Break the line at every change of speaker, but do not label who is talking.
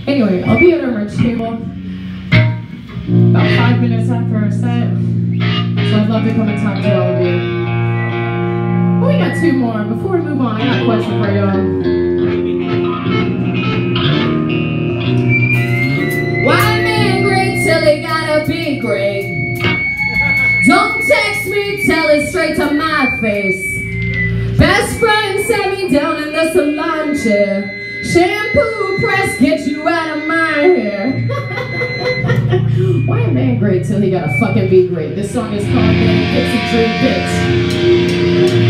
Anyway, I'll be at our merch table about 5 minutes after our set, so I'd love to come and talk to all of you. But we got 2 more. Before we move on, I got a question for y'all. Why a man great till he gotta be great? Don't text me, tell it straight to my face. Best friend sat me down in the salon chair. Shampoo press, get you out of my hair. Why a man great till he gotta fucking be great? This song is called Pixie Dream Bitch.